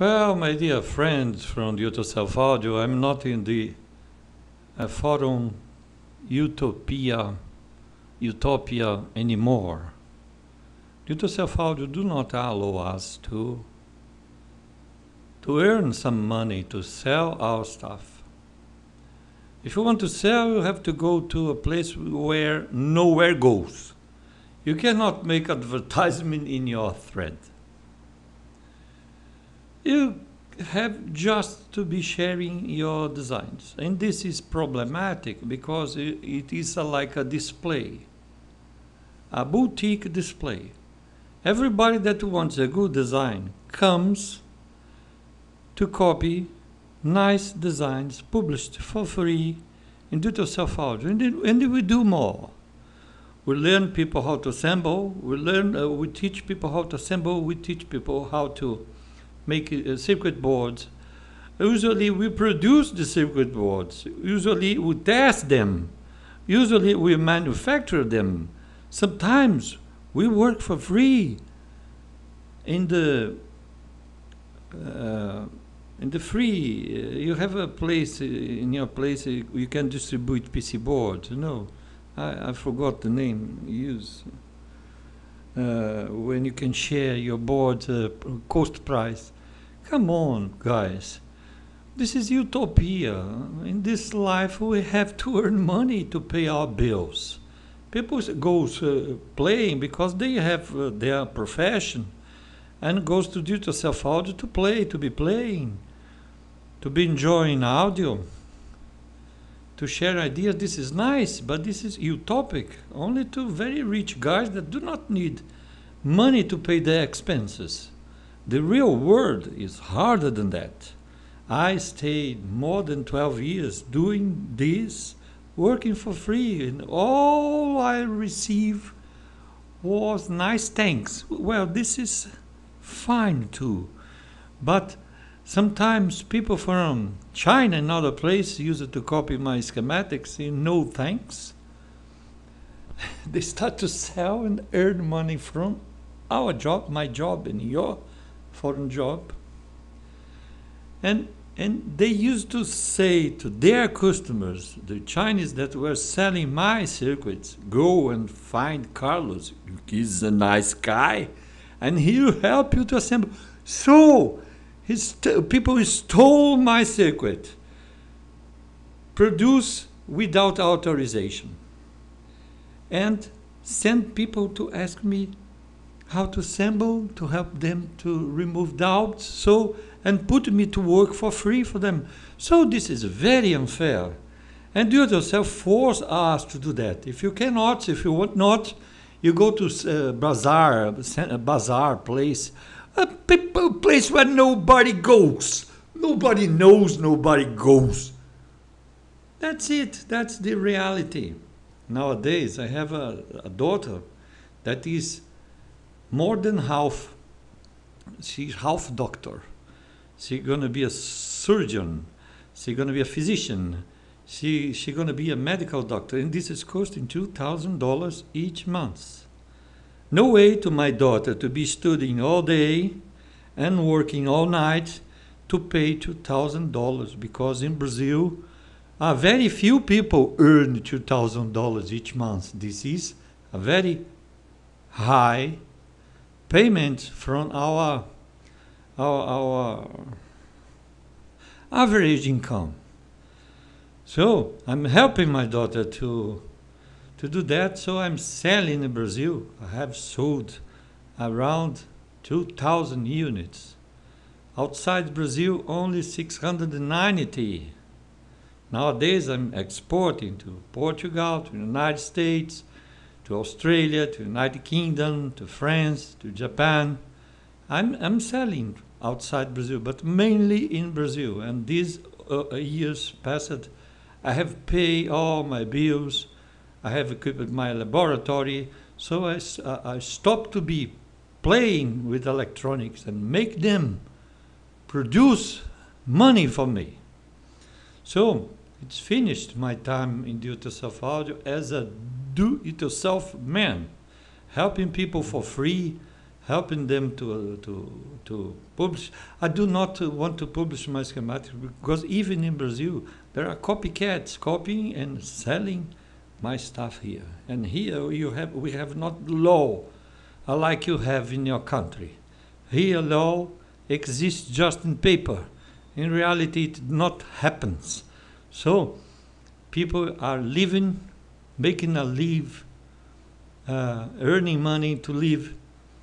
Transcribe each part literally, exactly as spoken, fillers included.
Well, my dear friends from Do-It-Yourself Audio, I'm not in the uh, forum Utopia, Utopia anymore. Do-It-Yourself Audio do not allow us to, to earn some money to sell our stuff. If you want to sell, you have to go to a place where nowhere goes. You cannot make advertisement in your thread. You have just to be sharing your designs. And this is problematic because it is a, like a display, a boutique display. Everybody that wants a good design comes to copy nice designs published for free in Do-It-Yourself Audio. And, then, and we do more. We learn people how to assemble. We learn. Uh, we teach people how to assemble. We teach people how to make uh, circuit boards. Usually we produce the circuit boards. Usually we test them. Usually we manufacture them. Sometimes we work for free in the uh, in the free. Uh, you have a place uh, in your place uh, you can distribute P C boards. You know, I, I forgot the name you use. Uh, when you can share your board uh, cost price. Come on, guys. This is utopia. In this life, we have to earn money to pay our bills. People go uh, playing because they have uh, their profession and goes to Do-It-Yourself Audio to play, to be playing, to be enjoying audio, to share ideas. This is nice, but this is utopic. Only to very rich guys that do not need money to pay their expenses. The real world is harder than that. I stayed more than twelve years doing this, working for free, and all I received was nice thanks. Well, this is fine too, but sometimes people from China and other places use it to copy my schematics in no thanks. They start to sell and earn money from our job, my job, and your foreign job. And and they used to say to their customers, the Chinese that were selling my circuits, go and find Carlos. He's a nice guy, and he'll help you to assemble. So his people stole my circuit, produce without authorization, and sent people to ask me how to assemble, to help them to remove doubts, so, and put me to work for free for them. So this is very unfair. And Do-It-Yourself force us to do that. If you cannot, if you want not, you go to uh, bazaar, a bazaar place, a people place where nobody goes. Nobody knows, nobody goes. That's it, that's the reality. Nowadays, I have a, a daughter that is more than half, she's half doctor. She's gonna be a surgeon. She's gonna be a physician. She she's gonna be a medical doctor, and this is costing two thousand dollars each month. No way to my daughter to be studying all day and working all night to pay two thousand dollars, because in Brazil, uh, very few people earn two thousand dollars each month. This is a very high payment from our, our, our average income. So I'm helping my daughter to, to do that. So I'm selling in Brazil. I have sold around two thousand units. Outside Brazil, only six hundred ninety. Nowadays, I'm exporting to Portugal, to the United States, to Australia, to United Kingdom, to France, to Japan. I'm, I'm selling outside Brazil, but mainly in Brazil. And these uh, years passed, I have paid all my bills. I have equipped my laboratory. So I, uh, I stopped to be playing with electronics and make them produce money for me. So it's finished my time in Do-It-Yourself Audio as a do-it-yourself man, helping people for free, helping them to, to, to publish. I do not uh, want to publish my schematics because even in Brazil, there are copycats copying and selling my stuff here. And here you have, we have not law uh, like you have in your country. Here law exists just in paper. In reality, it not happens. So people are living, making a live, uh, earning money to live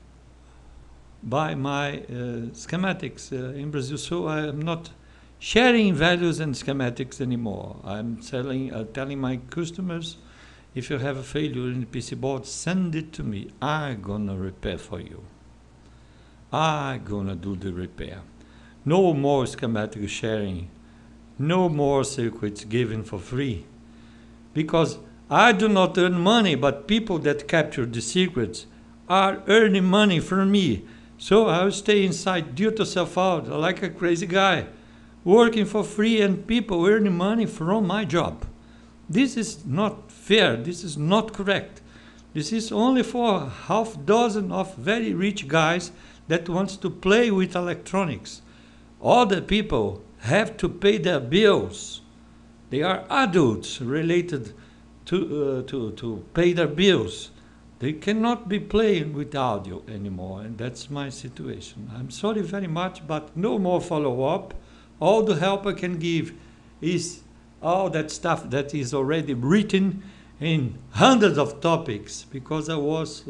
by my uh, schematics uh, in Brazil. So I am not sharing values and schematics anymore. I'm selling, uh, telling my customers, if you have a failure in the P C board, send it to me. I'm gonna repair for you. I'm gonna do the repair. No more schematic sharing. No more circuits given for free. Because I do not earn money, but people that capture the secrets are earning money from me. So I'll stay inside, do it yourself out, like a crazy guy, working for free and people earning money from my job. This is not fair. This is not correct. This is only for half dozen of very rich guys that wants to play with electronics. Other people have to pay their bills. They are adults related to, uh, to, to pay their bills. They cannot be playing with audio anymore, and that's my situation. I'm sorry very much, but no more follow-up. All the help I can give is all that stuff that is already written in hundreds of topics, because I was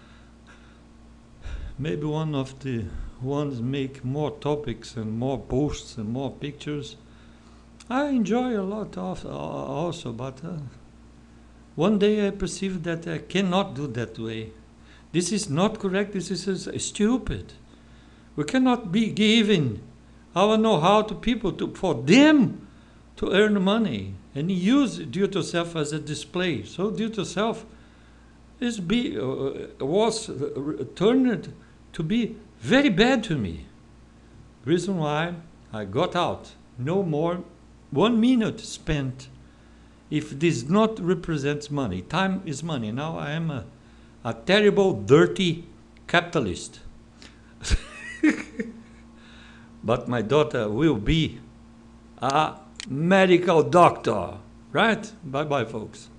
maybe one of the ones make more topics and more posts and more pictures. I enjoy a lot of uh, also, but uh, one day I perceived that I cannot do that way. This is not correct. This is uh, stupid. We cannot be giving our know-how to people to, for them to earn money and use do-it-yourself as a display. So do-it-yourself is be uh, was uh, turned to be very bad to me. Reason why I got out. No more one minute spent if this not represents money. Time is money. Now I am a, a terrible, dirty capitalist. But my daughter will be a medical doctor, right? Bye-bye, folks.